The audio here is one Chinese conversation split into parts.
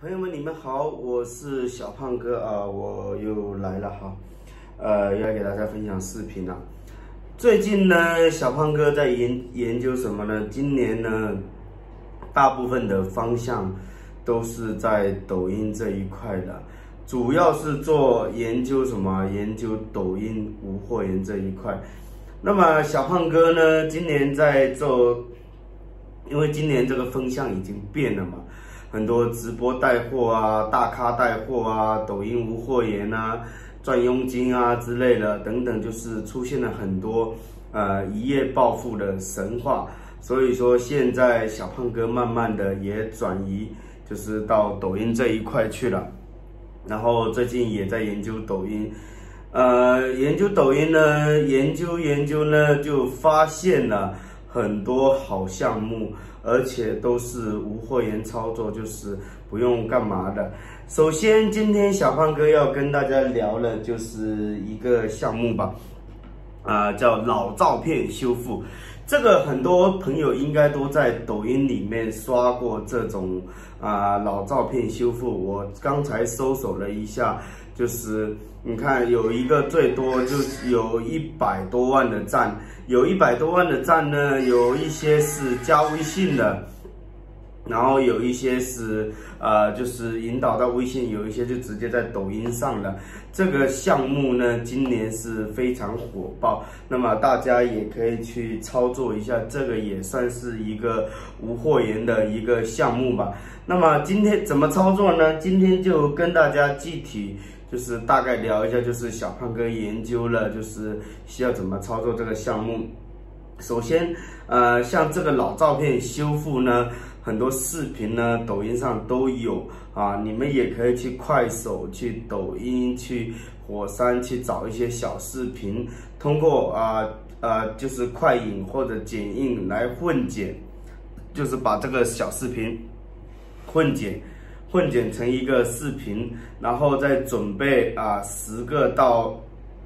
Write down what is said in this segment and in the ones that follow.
朋友们，你们好，我是小胖哥啊，我又来了哈，要给大家分享视频了。最近呢，小胖哥在研究什么呢？今年呢，大部分的方向都是在抖音这一块的，主要是做研究什么？研究抖音无货源这一块。那么小胖哥呢，今年在做，因为今年这个风向已经变了嘛。很多直播带货啊，大咖带货啊，抖音无货源啊，赚佣金啊之类的等等，就是出现了很多一夜暴富的神话。所以说现在小胖哥慢慢的也转移，就是到抖音这一块去了。然后最近也在研究抖音，研究抖音呢，研究呢，就发现了很多好项目。而且都是无货源操作，就是不用干嘛的。首先，今天小胖哥要跟大家聊的就是一个项目吧，叫老照片修复。这个很多朋友应该都在抖音里面刷过这种老照片修复。我刚才搜索了一下，就是你看有一个最多就有100多万的赞，有100多万的赞呢，有一些是加微信的，然后有一些是就是引导到微信，有一些就直接在抖音上了。这个项目呢，今年是非常火爆，那么大家也可以去操作一下，这个也算是一个无货源的一个项目吧。那么今天怎么操作呢？今天就跟大家具体就是大概聊一下，就是小胖哥研究了，就是需要怎么操作这个项目。首先，像这个老照片修复呢，很多视频呢，抖音上都有啊，你们也可以去快手、去抖音、去火山去找一些小视频，通过就是快影或者剪映来混剪，就是把这个小视频混剪成一个视频，然后再准备10个到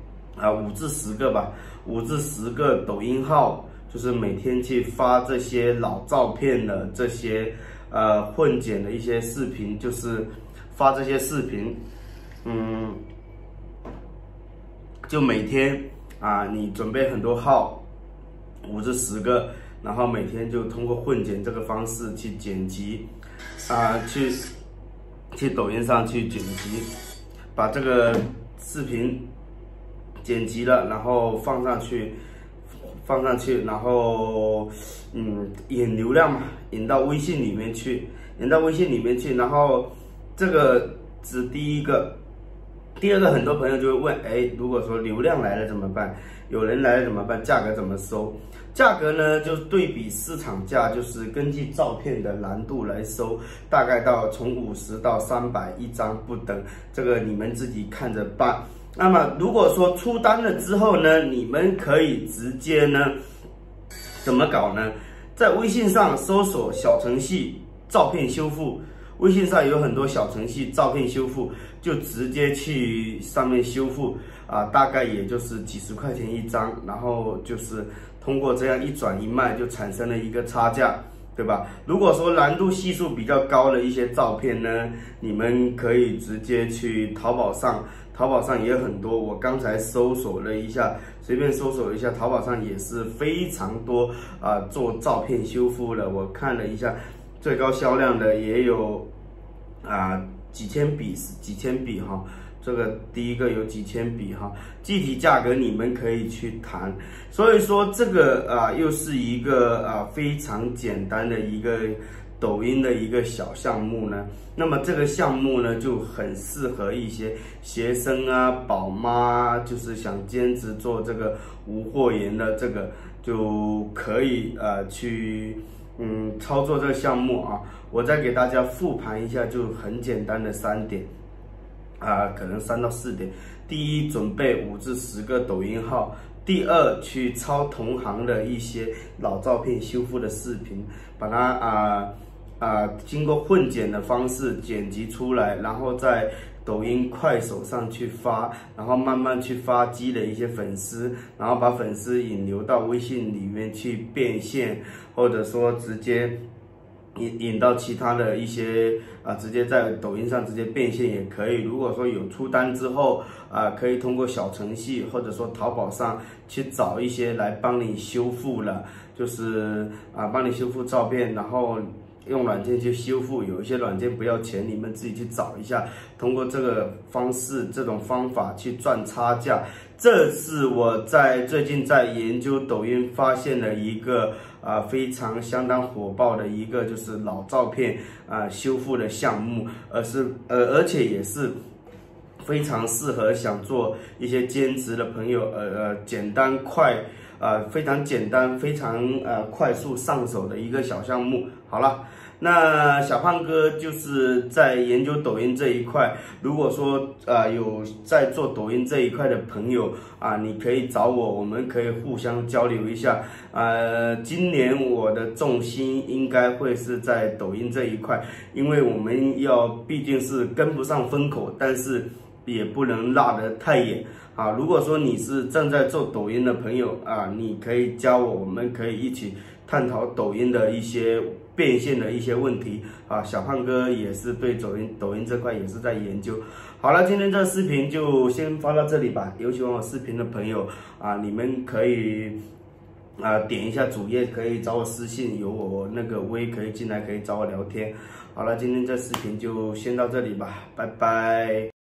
5至10个吧，5至10个抖音号。就是每天去发这些老照片的这些混剪的一些视频，就是发这些视频，就每天你准备很多号，5至10个，然后每天就通过混剪这个方式去剪辑，去抖音上去剪辑，把这个视频剪辑了，然后放上去，然后引流量嘛，引到微信里面去，然后这个是第一个。第二个，很多朋友就会问，如果说流量来了怎么办？有人来了怎么办？价格怎么收？价格呢，就对比市场价，就是根据照片的难度来收，大概从50到300一张不等，这个你们自己看着办。那么如果说出单了之后呢，你们可以直接呢怎么搞呢？在微信上搜索小程序照片修复，微信上有很多小程序照片修复，就直接去上面修复大概也就是几十块钱一张，然后就是通过这样一转一卖就产生了一个差价，对吧？如果说难度系数比较高的一些照片呢，你们可以直接去淘宝上也有很多，我刚才搜索了一下，随便搜索一下，淘宝上也是非常多做照片修复的。我看了一下，最高销量的也有几千笔哈，这个第一个有几千笔哈，具体价格你们可以去谈。所以说这个又是一个非常简单的一个抖音的一个小项目呢。那么这个项目呢，就很适合一些学生宝妈就是想兼职做这个无货源的，这个就可以去操作这个项目我再给大家复盘一下，就很简单的3点可能3到4点。第一，准备5至10个抖音号。第二，去抄同行的一些老照片修复的视频，把它经过混剪的方式剪辑出来，然后在抖音、快手上去发，然后慢慢去发，积累一些粉丝，然后把粉丝引流到微信里面去变现，或者说直接引到其他的一些直接在抖音上直接变现也可以。如果说有出单之后可以通过小程序或者说淘宝上去找一些来帮你修复了，就是帮你修复照片，然后用软件去修复，有一些软件不要钱，你们自己去找一下。通过这个方式、这种方法去赚差价，这是我最近在研究抖音发现了一个非常相当火爆的一个就是老照片修复的项目，而且也是非常适合想做一些兼职的朋友，简单快。非常简单、非常快速上手的一个小项目。好了，那小胖哥就是在研究抖音这一块。如果说有在做抖音这一块的朋友你可以找我，我们可以互相交流一下。今年我的重心应该会是在抖音这一块，因为我们毕竟是跟不上风口，但是也不能落得太远。如果说你是正在做抖音的朋友你可以加我，我们可以一起探讨抖音的一些变现的一些问题小胖哥也是对抖音这块也是在研究。好了，今天这个视频就先发到这里吧。有喜欢我视频的朋友你们可以点一下主页，可以找我私信，有我那个微可以进来，可以找我聊天。好了，今天这视频就先到这里吧，拜拜。